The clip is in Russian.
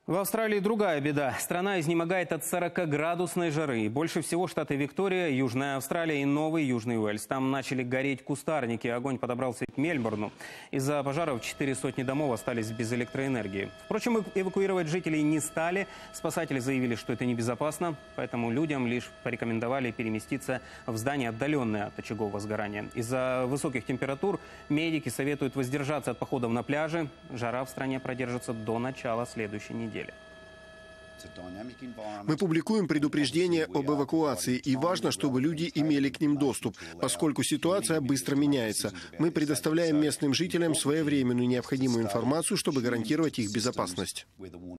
В Австралии другая беда. Страна изнемогает от 40-градусной жары. Больше всего штаты Виктория, Южная Австралия и Новый Южный Уэльс. Там начали гореть кустарники. Огонь подобрался к Мельбурну. Из-за пожаров 400 домов остались без электроэнергии. Впрочем, эвакуировать жителей не стали. Спасатели заявили, что это небезопасно. Поэтому людям лишь порекомендовали переместиться в здания, отдаленные от очагов возгорания. Из-за высоких температур медики советуют воздержаться от походов на пляже. Жара в стране продержится до начала следующей недели. Мы публикуем предупреждения об эвакуации, и важно, чтобы люди имели к ним доступ, поскольку ситуация быстро меняется. Мы предоставляем местным жителям своевременную необходимую информацию, чтобы гарантировать их безопасность.